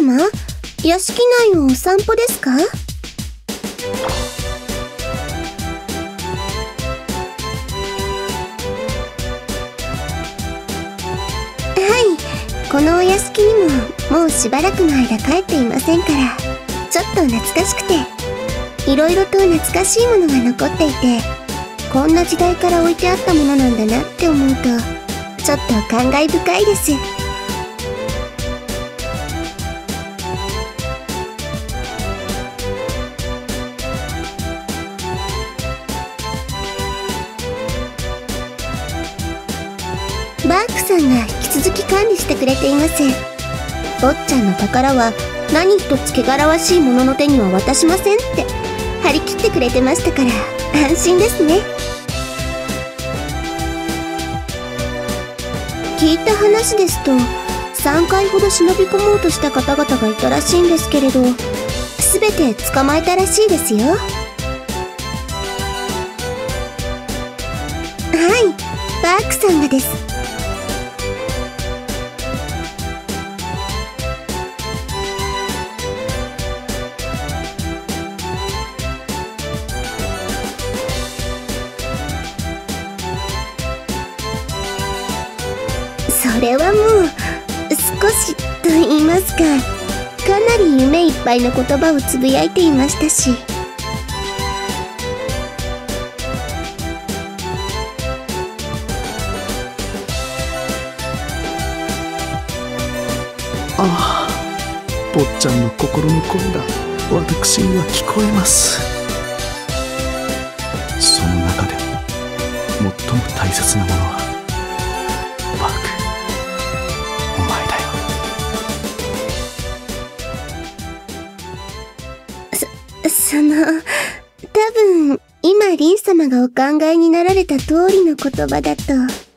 様、屋敷内をお散歩ですか？はい、このお屋敷にももうしばらくの間帰っていませんから、ちょっと懐かしくて、いろいろと懐かしいものが残っていて、こんな時代から置いてあったものなんだなって思うと、ちょっと感慨深いです。バークさんが引き続き管理してくれています。坊ちゃんの宝は何一つ汚らわしい者の手には渡しませんって張り切ってくれてましたから安心ですね。聞いた話ですと3回ほど忍び込もうとした方々がいたらしいんですけれど、全て捕まえたらしいですよ。はい、バークさんがです。それはもう少しと言いますか、かなり夢いっぱいの言葉をつぶやいていましたし。 ああ、坊ちゃんの心の声が私には聞こえます。その中でも最も大切なものはバーク、お前だよ。多分今リン様がお考えになられた通りの言葉だと。